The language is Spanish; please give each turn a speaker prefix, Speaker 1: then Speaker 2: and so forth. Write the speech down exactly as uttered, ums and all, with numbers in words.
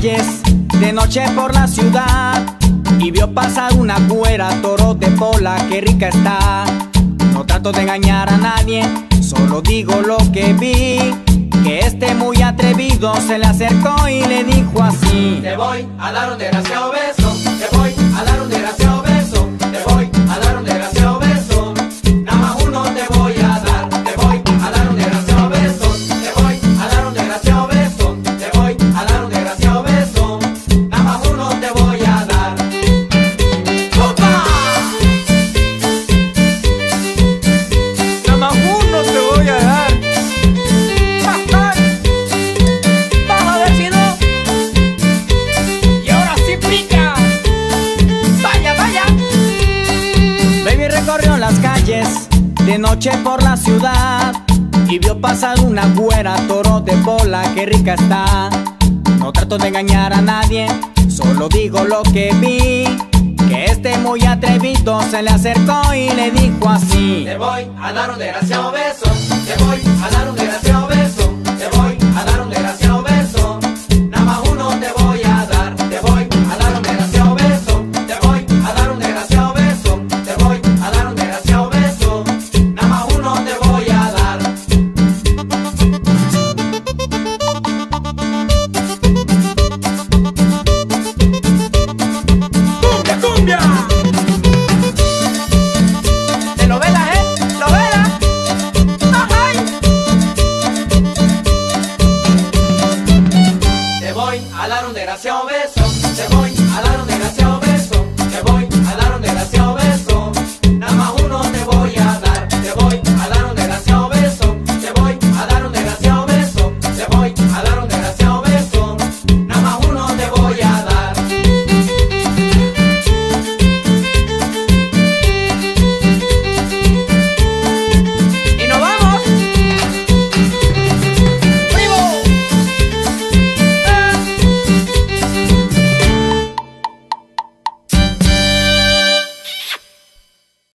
Speaker 1: calles, de noche por la ciudad, y vio pasar una güera, toro de pola, qué rica está. No trato de engañar a nadie, solo digo lo que vi. Que este muy atrevido se le acercó y le dijo así:
Speaker 2: te voy a dar un desgraciado beso, te voy a dar un desgraciado beso, te voy a dar un desgraciado beso. Nada más uno te voy a dar, te voy a dar un desgraciado beso, te voy a dar un desgraciado beso, te voy a dar un desgraciado beso. Nada más uno te voy a dar. ¡Opa!
Speaker 1: Nada más uno te voy a dar.
Speaker 2: Vamos a ver si no. Y ahora sí pica. Vaya, vaya.
Speaker 1: Baby recorrió las calles, de noche por la ciudad, y vio pasar una güera, toro de bola, qué rica está. No trato de engañar a nadie, solo digo lo que vi. Que este muy atrevido se le acercó y le dijo así:
Speaker 2: te voy a dar un desgraciado beso, te voy a dar un desgraciado